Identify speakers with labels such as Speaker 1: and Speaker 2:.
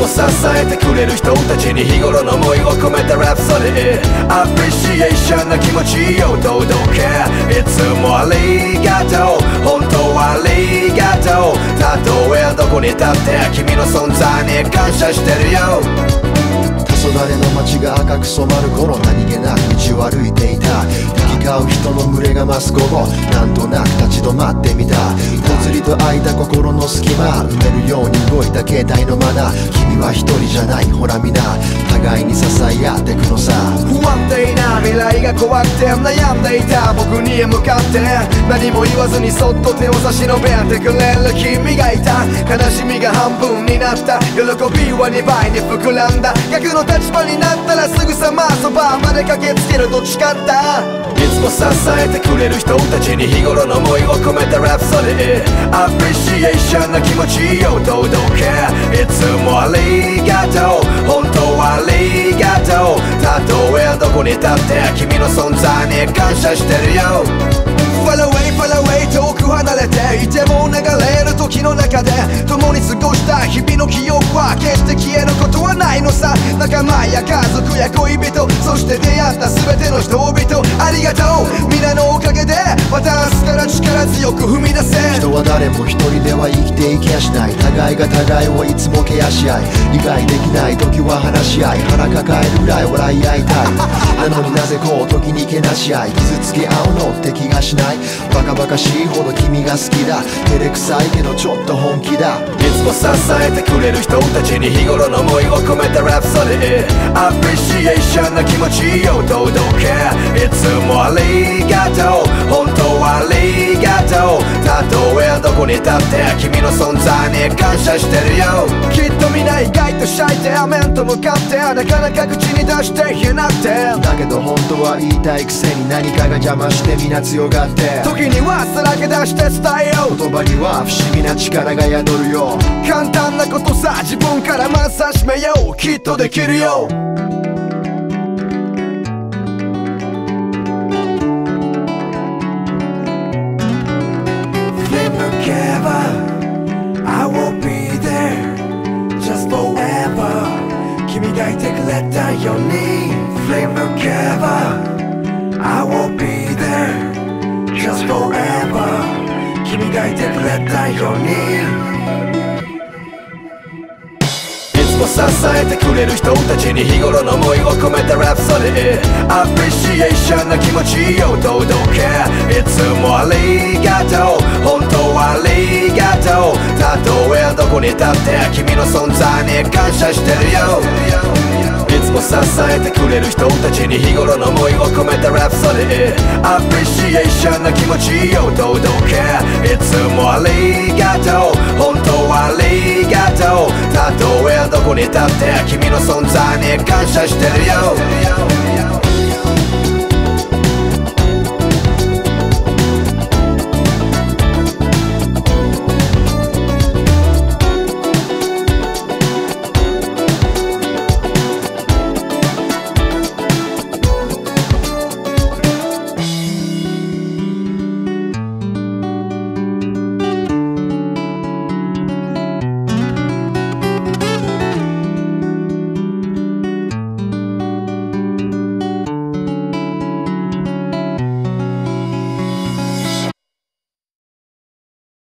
Speaker 1: 支えてくれる人たちに日頃の思いを込めたラプソディアプリシエーションな気持ちを届けいつもありがとう本当はありがとうたとえどこに立って君の存在に感謝してるよ
Speaker 2: 黄昏の街が赤く染まる頃何気なく道を歩いていた行き交う人の群れが増す午後なんとなく立ち止まってみたぽつりと空いた心の隙間埋めるように動いた携帯のマナー君は一人じゃないほら皆互いに支え合ってくのさ
Speaker 1: 不安定な未来が怖くて悩んでいた僕に向かって何も言わずにそっと手を差し伸べてくれる君がいた悲しみが半分になった喜びは2倍に膨らんだ逆の立場になったらすぐさまそばまで駆けつけると誓ったいつも支えてくれる人たちに日頃の思いを込めたラプソディアプリシエーションな気持ちを届けいつもありがとう本当はありがとうたとえどこに立って君の存在に感謝してるよFar away, far away 遠く離れていても流れる時の中で共に過ごした日々の記憶は決して消えることはないのさ仲間や家族や恋人そして出会った全ての人々ありがとう皆のおかげでまた明日から力強く踏み出せ
Speaker 2: 人は誰も一人では生きていけやしない互いが互いをいつもケアし合い理解できない時は話し合い腹抱えるぐらい笑い合いたいなのになぜこう時にけなし合い傷つけ合うのって気がしないバカバカしいほど君が好きだ照れくさいけどちょっと本気だ
Speaker 1: いつも支えてくれる人たちに日頃の思いを込めたラプソディアプリシエーションな気持ちを届けいつもありがとう本当はありがとうたとえどこに立って君の存在に感謝してるよきっと皆意外とシャイで面と向かってなかなか口に出して言えなくて
Speaker 2: だけど本当は言いたいくせに何かが邪魔して皆強がって
Speaker 1: 時にはさらけ出して伝えよう
Speaker 2: 言葉には不思議な力が宿るよ
Speaker 1: 簡単なことさ自分からまず始めようきっとできるよI will be there just forever 君がいてくれたように Flame together I will be there just forever 君がいてくれたように支えてくれる人たちに日頃の思いを込めたラプソディアプリシエーションな気持ちを届けいつもありがとう本当はありがとうたとえどこに立って君の存在に感謝してるよいつも支えてくれる人たちに日頃の思いを込めたラプソディアプリシエーションな気持ちを届けいつもありがとう本当はありがとうたとえどこに立って君の存在に感謝してるよ